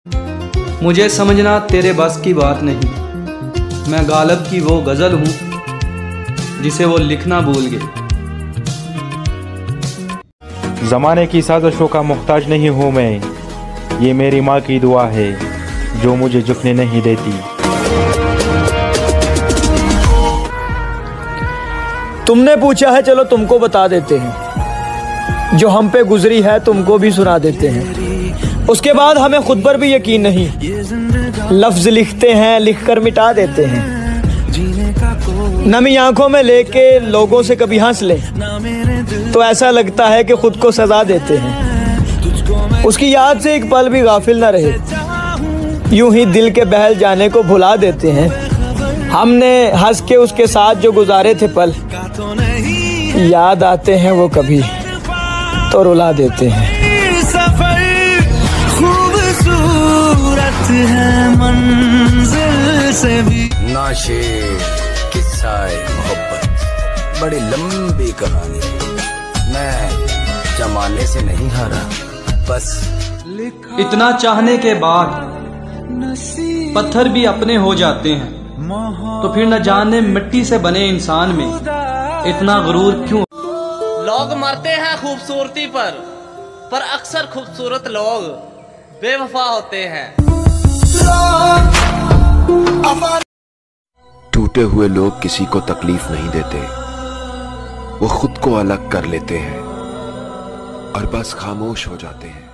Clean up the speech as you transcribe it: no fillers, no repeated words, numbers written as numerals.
मुझे समझना तेरे बस की बात नहीं। मैं गालिब की वो गज़ल हूँ जिसे वो लिखना भूल गए। ज़माने की साजिशों का मुख्ताज नहीं हूँ मैं, ये मेरी माँ की दुआ है जो मुझे झुकने नहीं देती। तुमने पूछा है, चलो तुमको बता देते हैं। जो हम पे गुजरी है तुमको भी सुना देते हैं। उसके बाद हमें खुद पर भी यकीन नहीं, लफ्ज लिखते हैं लिखकर मिटा देते हैं। नमी आंखों में लेके लोगों से कभी हंस ले तो ऐसा लगता है कि खुद को सजा देते हैं। उसकी याद से एक पल भी गाफिल न रहे, यूं ही दिल के बहल जाने को भुला देते हैं। हमने हंस के उसके साथ जो गुजारे थे पल, याद आते हैं वो कभी तो रुला देते हैं। सफर खूबसूरत है मंजिल से भी। नाशे किस्सा मोहब्बत बड़ी लंबी कहानी, मैं जमाने से नहीं हारा, बस इतना चाहने के बाद पत्थर भी अपने हो जाते हैं, तो फिर न जाने मिट्टी से बने इंसान में इतना गुरूर क्यों। लोग मरते हैं खूबसूरती पर अक्सर खूबसूरत लोग बेवफा होते हैं। टूटे हुए लोग किसी को तकलीफ नहीं देते, वो खुद को अलग कर लेते हैं और बस खामोश हो जाते हैं।